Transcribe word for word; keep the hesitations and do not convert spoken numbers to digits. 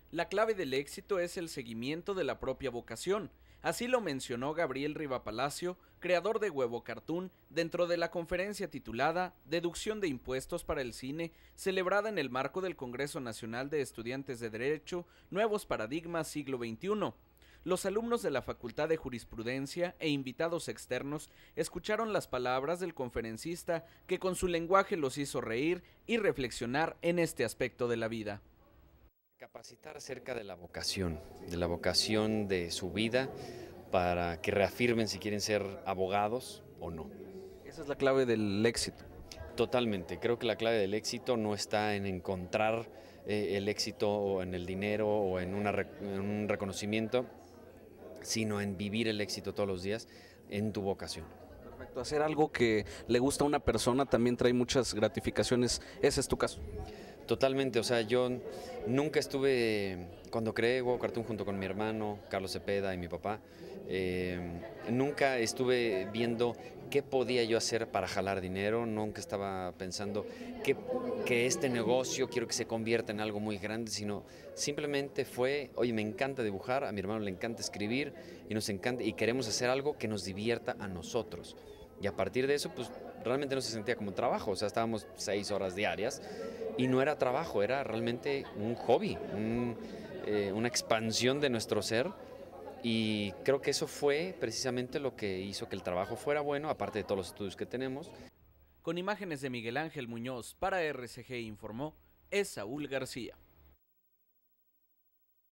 La clave del éxito es el seguimiento de la propia vocación. Así lo mencionó Gabriel Rivapalacio, creador de Huevo Cartoon, dentro de la conferencia titulada Deducción de Impuestos para el Cine, celebrada en el marco del Congreso Nacional de Estudiantes de Derecho, Nuevos Paradigmas Siglo veintiuno. Los alumnos de la Facultad de Jurisprudencia e invitados externos escucharon las palabras del conferencista que con su lenguaje los hizo reír y reflexionar en este aspecto de la vida. Capacitar acerca de la vocación, de la vocación de su vida para que reafirmen si quieren ser abogados o no. Esa es la clave del éxito. Totalmente, creo que la clave del éxito no está en encontrar eh, el éxito o en el dinero o en, una, en un reconocimiento, sino en vivir el éxito todos los días en tu vocación. Perfecto, hacer algo que le gusta a una persona también trae muchas gratificaciones, ese es tu caso. Totalmente, o sea, yo nunca estuve, cuando creé Huevo Cartoon junto con mi hermano, Carlos Cepeda y mi papá, eh, nunca estuve viendo qué podía yo hacer para jalar dinero, nunca estaba pensando que, que este negocio quiero que se convierta en algo muy grande, sino simplemente fue, oye, me encanta dibujar, a mi hermano le encanta escribir y nos encanta y queremos hacer algo que nos divierta a nosotros. Y a partir de eso, pues realmente no se sentía como trabajo, o sea, estábamos seis horas diarias y no era trabajo, era realmente un hobby, un, eh, una expansión de nuestro ser. Y creo que eso fue precisamente lo que hizo que el trabajo fuera bueno, aparte de todos los estudios que tenemos. Con imágenes de Miguel Ángel Muñoz para R C G informó, es Saúl García.